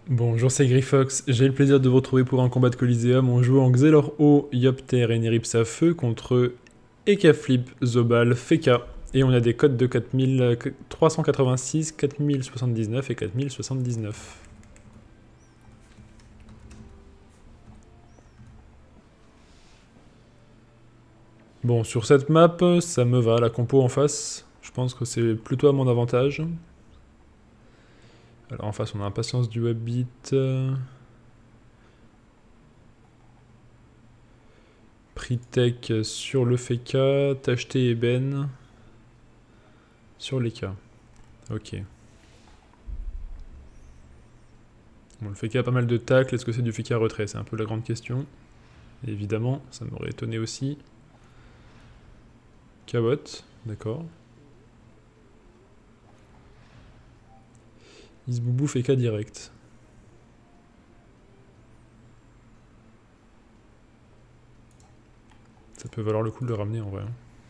Bonjour, c'est Griffox. J'ai le plaisir de vous retrouver pour un combat de Coliseum. On joue en Xelor O, Yopter et Neripsa Feu contre Ekaflip, Zobal, Feka. Et on a des codes de 4386, 4079 et 4079. Bon, sur cette map, ça me va, la compo en face. Je pense que c'est plutôt à mon avantage. Alors en face, on a Impatience du Wabbit. Pritech sur le Feka, Tacheté et Ben sur les K. Ok. Bon, le Feka a pas mal de tacles, est-ce que c'est du Feka retrait? C'est un peu la grande question. Et évidemment, ça m'aurait étonné aussi. Cabot, d'accord. Isboubou Feka direct. Ça peut valoir le coup de le ramener en vrai.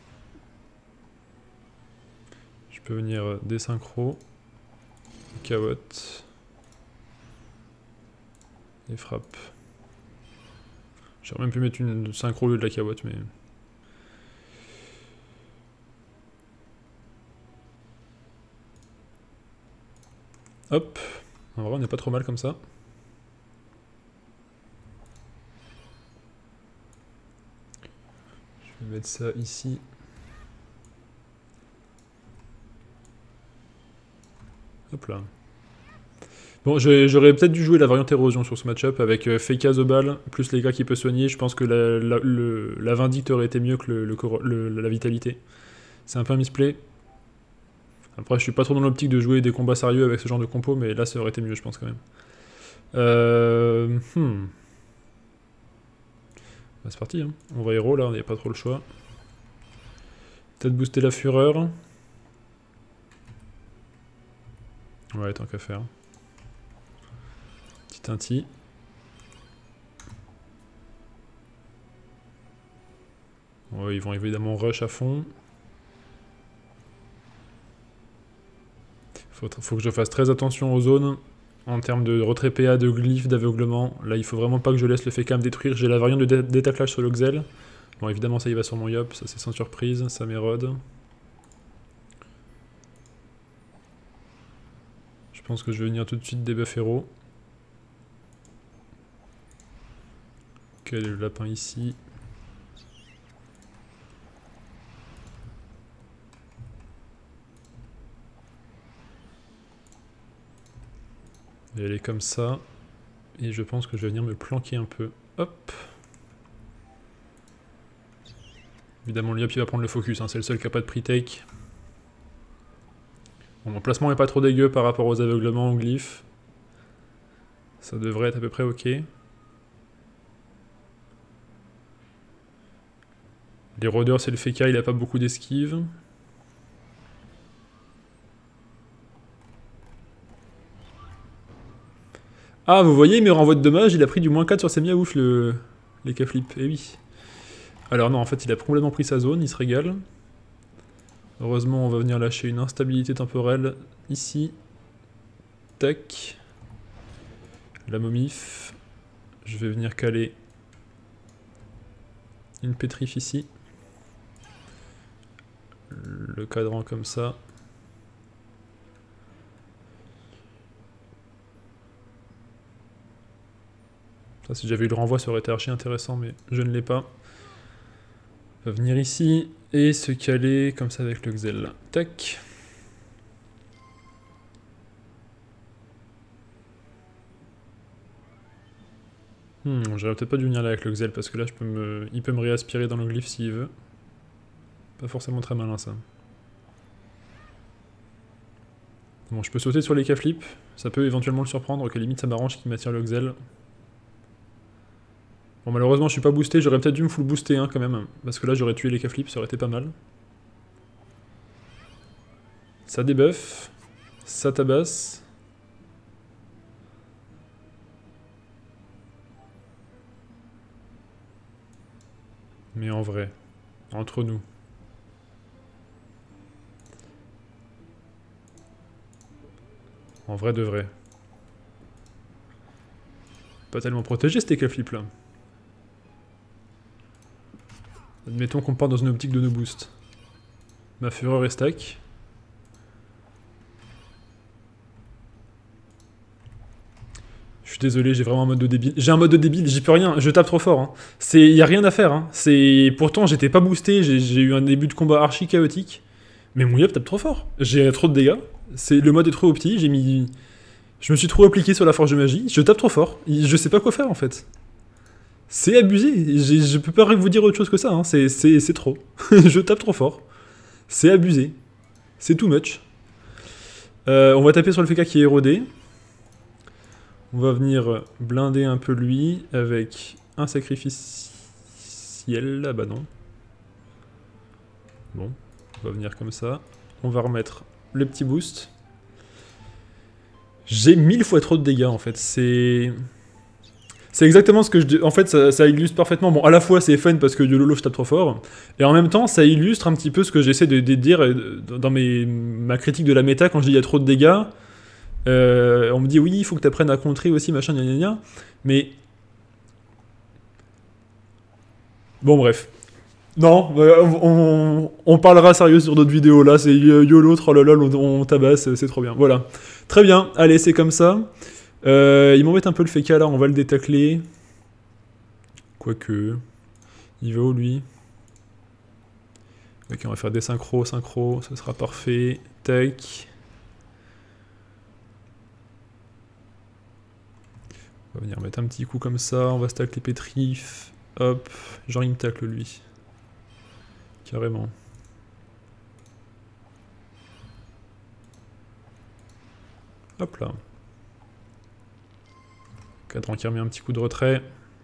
Je peux venir désynchro. Cabot. Et frappe. J'aurais même pu mettre une synchro au lieu de la Cabot, mais... Hop. En vrai, on n'est pas trop mal comme ça. Je vais mettre ça ici. Hop là. Bon, j'aurais peut-être dû jouer la variante érosion sur ce match-up avec Feka Zobal, plus les gars qui peut soigner. Je pense que la vindicte aurait été mieux que la vitalité. C'est un peu un misplay. Après, je suis pas trop dans l'optique de jouer des combats sérieux avec ce genre de compo, mais là, ça aurait été mieux, je pense, quand même. Bah, c'est parti, hein. On va héros, là, on n'y a pas trop le choix. Peut-être booster la fureur. Ouais, tant qu'à faire. Petit inti. Ouais, ils vont évidemment rush à fond. Faut que je fasse très attention aux zones en termes de retrait PA, de glyphes, d'aveuglement. Là, il faut vraiment pas que je laisse le Feka me détruire. J'ai la variante de détaclage sur le Xel. Bon, évidemment, ça y va sur mon Yop, ça c'est sans surprise, ça m'érode. Je pense que je vais venir tout de suite débuff héros. Quel est le lapin ici? Et elle est comme ça. Et je pense que je vais venir me planquer un peu. Hop. Évidemment, le Yop il va prendre le focus, hein, c'est le seul qui n'a pas de pre-take. Bon, mon placement est pas trop dégueu par rapport aux aveuglements, aux glyphes. Ça devrait être à peu près ok. Les rôdeurs, c'est le Feka, il a pas beaucoup d'esquive. Ah, vous voyez, il me renvoie de dommages, il a pris du -4 sur ses miaouf, les K-flip. Eh oui. Alors non, en fait, il a complètement pris sa zone, il se régale. Heureusement, on va venir lâcher une instabilité temporelle ici. Tac. La momif. Je vais venir caler une pétrif ici. Le cadran comme ça. Ça, si j'avais eu le renvoi, ça aurait été archi intéressant, mais je ne l'ai pas. On va venir ici et se caler comme ça avec le Xel. Tac. J'aurais peut-être pas dû venir là avec le Xel parce que là il peut me réaspirer dans le glyphe s'il veut. Pas forcément très malin ça. Bon, je peux sauter sur les K-flip, ça peut éventuellement le surprendre, que limite ça m'arrange qu'il m'attire le Xel. Bon, malheureusement je suis pas boosté, j'aurais peut-être dû me full booster hein, quand même, parce que là j'aurais tué les K-flip, ça aurait été pas mal. Ça débuff, ça tabasse. Mais en vrai, entre nous. En vrai de vrai. pas tellement protégé ces K-flip là. Admettons qu'on part dans une optique de no boost. Ma fureur est stack. Je suis désolé, j'ai vraiment un mode de débile. J'ai un mode de débile, j'y peux rien, je tape trop fort. Hein. Y a rien à faire. Hein. Pourtant, j'étais pas boosté, j'ai eu un début de combat archi chaotique. Mais mon yop tape trop fort. J'ai trop de dégâts. Le mode est trop opti, je me suis trop appliqué sur la forge de magie. Je tape trop fort. Je sais pas quoi faire en fait. C'est abusé. Je peux pas vous dire autre chose que ça. Hein. C'est trop. Je tape trop fort. C'est abusé. C'est too much. On va taper sur le FK qui est érodé. On va venir blinder un peu lui avec un sacrificiel. Ah bah non. Bon, on va venir comme ça. On va remettre le petit boost. J'ai 1000 fois trop de dégâts en fait. C'est exactement ce que je... En fait, ça illustre parfaitement... Bon, à la fois, c'est fun parce que YOLOLO, je tape trop fort. Et en même temps, ça illustre un petit peu ce que j'essaie de dire dans ma critique de la méta quand je dis il y a trop de dégâts. On me dit, oui, il faut que tu apprennes à contrer aussi, machin, gna gna gna. Mais... Bon, bref. Non, on parlera sérieux sur d'autres vidéos. Là, c'est YOLO, trollolol, on tabasse, c'est trop bien. Voilà. Très bien, allez, c'est comme ça. Il m'embête un peu le FK là, on va le détacler. Quoique... Il va où lui? Ok, on va faire des synchros, ce sera parfait. Tac. On va venir mettre un petit coup comme ça, on va stack les pétrifs. Hop, genre il me tacle lui. Carrément. Hop là. Cadran qui remet un petit coup de retrait.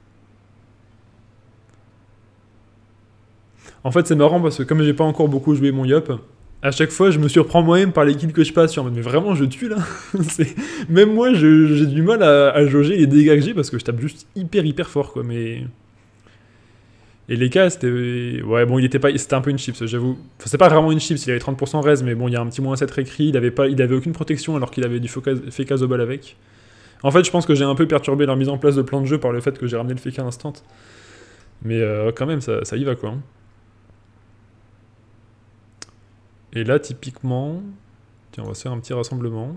En fait c'est marrant parce que comme j'ai pas encore beaucoup joué mon yop, à chaque fois je me surprends moi-même par les kills que je passe sur mais vraiment je tue là. Même moi j'ai du mal à jauger les dégâts que j'ai parce que je tape juste hyper fort quoi mais... Et les cas c'était... Ouais bon c'était un peu une chips j'avoue. Enfin c'est pas vraiment une chips, il avait 30% res mais bon il y a un petit moins 7 récrit, il avait aucune protection alors qu'il avait du FK Zobal avec. En fait, je pense que j'ai un peu perturbé la mise en place de plan de jeu par le fait que j'ai ramené le FK instant. Mais quand même, ça y va, quoi. Et là, typiquement... Tiens, on va se faire un petit rassemblement.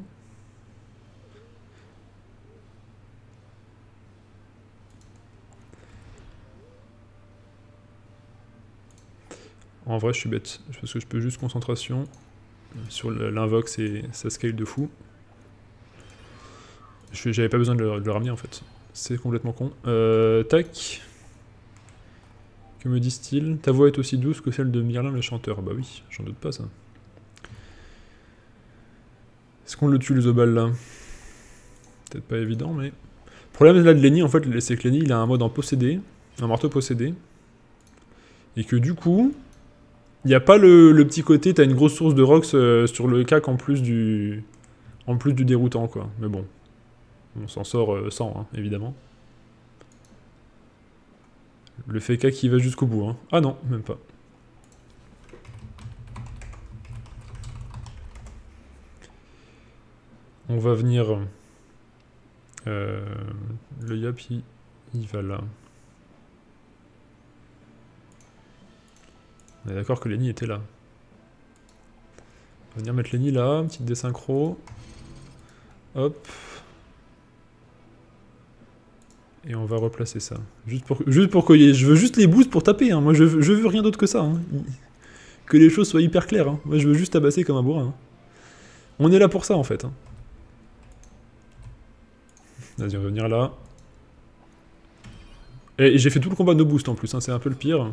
En vrai, je suis bête. Parce que je peux juste concentration. Sur l'invoque, ça scale de fou. J'avais pas besoin de le ramener en fait. C'est complètement con. Tac. Que me disent-ils? Ta voix est aussi douce que celle de Mirlin le chanteur. Bah oui, j'en doute pas ça. Est-ce qu'on le tue le Zobal là? Peut-être pas évident mais... Le problème là de Lenny en fait, c'est que Lenny il a un mode en possédé. Un marteau possédé. Et que du coup... Il n'y a pas le petit côté, t'as une grosse source de rocks sur le cac en plus du déroutant quoi. Mais bon. On s'en sort sans, hein, évidemment. Le FK qui va jusqu'au bout. Hein. Ah non, même pas. On va venir... le yap, il va là. On est d'accord que Lenny était là. On va venir mettre Lenny là, petite désynchro. Hop. Et on va replacer ça. Juste pour que je veux juste les boosts pour taper. Hein. Moi, je veux rien d'autre que ça. Hein. Que les choses soient hyper claires. Hein. Moi, je veux juste tabasser comme un bourrin. Hein. On est là pour ça, en fait. Hein. Vas-y, on va venir là. Et j'ai fait tout le combat no boost en plus. Hein. C'est un peu le pire.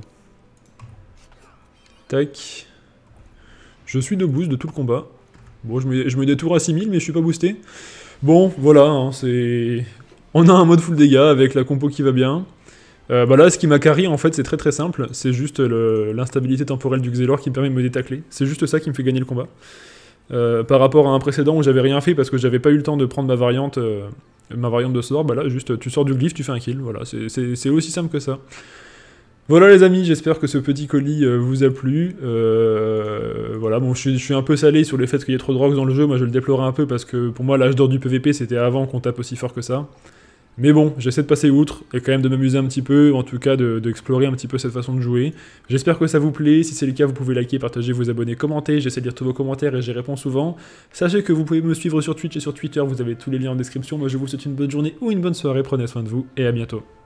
Tac. Je suis no boost de tout le combat. Bon, je mets des tours à 6000, mais je suis pas boosté. Bon, voilà. Hein, c'est... On a un mode full dégâts avec la compo qui va bien. Bah là, ce qui m'a carry, en fait, c'est très simple. C'est juste l'instabilité temporelle du Xelor qui me permet de me détacler. C'est juste ça qui me fait gagner le combat. Par rapport à un précédent où j'avais rien fait parce que j'avais pas eu le temps de prendre ma variante de sort, bah là, juste tu sors du glyphe, tu fais un kill. Voilà, c'est aussi simple que ça. Voilà les amis, j'espère que ce petit colis vous a plu. Voilà, bon, je suis un peu salé sur le fait qu'il y ait trop de rocks dans le jeu. Moi, je le déplorais un peu parce que pour moi, l'âge d'or du PVP, c'était avant qu'on tape aussi fort que ça. Mais bon, j'essaie de passer outre, et quand même de m'amuser un petit peu, en tout cas d'explorer un petit peu cette façon de jouer. J'espère que ça vous plaît, si c'est le cas vous pouvez liker, partager, vous abonner, commenter, j'essaie de lire tous vos commentaires et j'y réponds souvent. Sachez que vous pouvez me suivre sur Twitch et sur Twitter, vous avez tous les liens en description. Moi je vous souhaite une bonne journée ou une bonne soirée, prenez soin de vous et à bientôt.